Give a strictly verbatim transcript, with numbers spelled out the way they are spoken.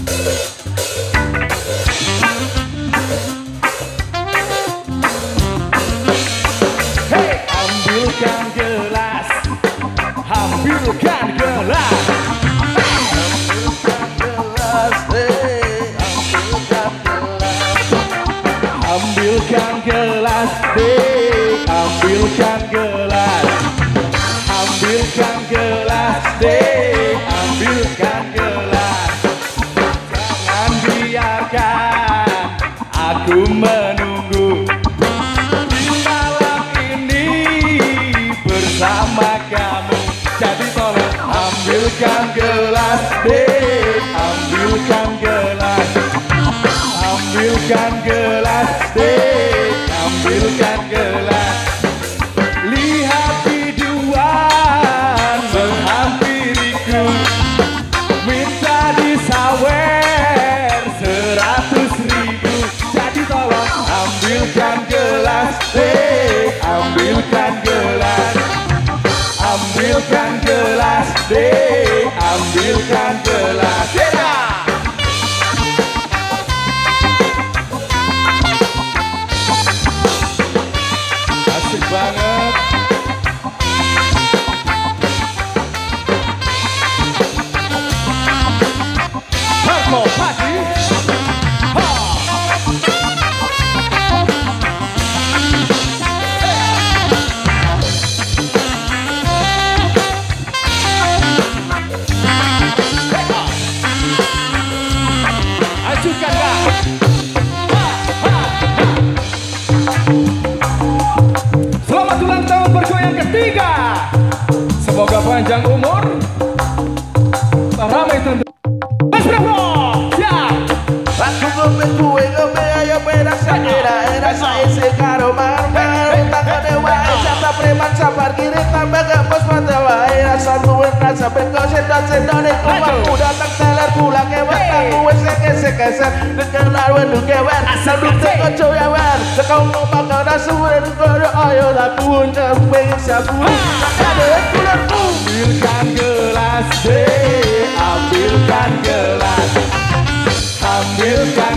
Ambilkan gelas, ambilkan gelas, ambilkan gelas, dek, ambilkan gelas, ambilkan gelas, dek, ambilkan gelas. Jangan biarkan aku menunggu di malam ini bersama kamu. Jadi tolong ambilkan gelas, dek, ambilkan gelas, ambilkan gelas, dek, ambilkan gelas. Lihat biduan menghampiriku, minta disawer seratus ribu. Jadi tolong ambilkan gelas, dek, ambilkan gelas, ambilkan gelas, dek, ambilkan gelas. Asik banget. Harmo Padi. Ha. Ajukan Kak. Selamat ulang tahun Pergo yang ketiga. Semoga panjang umur, ramai tentu. Mas Bravo, siap. Aku ngombe kue ngombe ayo berak sakira era saya sekaro marmer tak dewa siapa preman sabar kiri tambah gabus mata wae rasa duwe rasa beko sedot sedone kumaku datang teler pulang kewan aku wis kesek-kesek kelar wendu kewan asal teko coyawan sekau ngomong ora suwe koyo ayo lakuun kambing sabu ada kulitku. Ambilkan gelas, dek, ambilkan gelas, ambilkan